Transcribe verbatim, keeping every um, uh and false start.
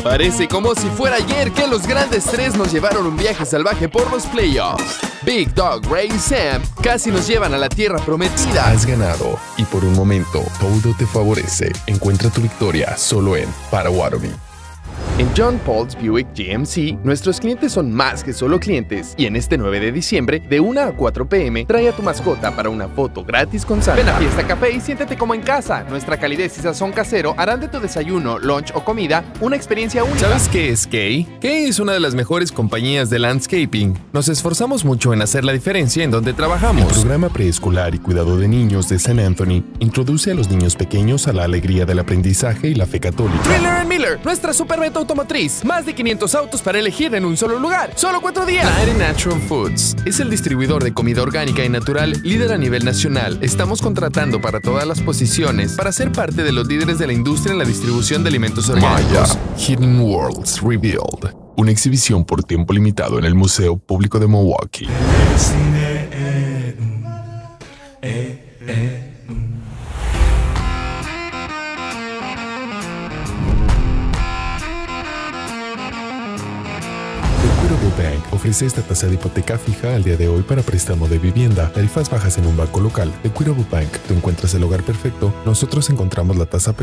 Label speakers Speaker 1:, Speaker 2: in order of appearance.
Speaker 1: Parece como si fuera ayer que los grandes tres nos llevaron un viaje salvaje por los playoffs. Big Dog, Ray y Sam casi nos llevan a la tierra prometida.
Speaker 2: Has ganado y por un momento todo te favorece. Encuentra tu victoria solo en Potawatomi.
Speaker 1: En John Paul's Buick G M C, nuestros clientes son más que solo clientes. Y en este nueve de diciembre, de una a cuatro p m, trae a tu mascota para una foto gratis con Santa. Ven a Fiesta Café y siéntete como en casa. Nuestra calidez y sazón casero harán de tu desayuno, lunch o comida una experiencia única.
Speaker 2: ¿Sabes qué es Kay? Kay es una de las mejores compañías de landscaping. Nos esforzamos mucho en hacer la diferencia en donde trabajamos. El programa preescolar y cuidado de niños de San Anthony introduce a los niños pequeños a la alegría del aprendizaje y la fe católica.
Speaker 1: Miller and Miller, nuestra supermeta automotriz. Más de quinientos autos para elegir en un solo lugar. Solo cuatro días.
Speaker 2: Nighty Natural Foods es el distribuidor de comida orgánica y natural líder a nivel nacional. Estamos contratando para todas las posiciones para ser parte de los líderes de la industria en la distribución de alimentos orgánicos. Maya, Hidden Worlds Revealed. Una exhibición por tiempo limitado en el Museo Público de Milwaukee. Bank ofrece esta tasa de hipoteca fija al día de hoy para préstamo de vivienda. Tarifas bajas en un banco local. Equitable Bank, tú encuentras el hogar perfecto, nosotros encontramos la tasa perfecta.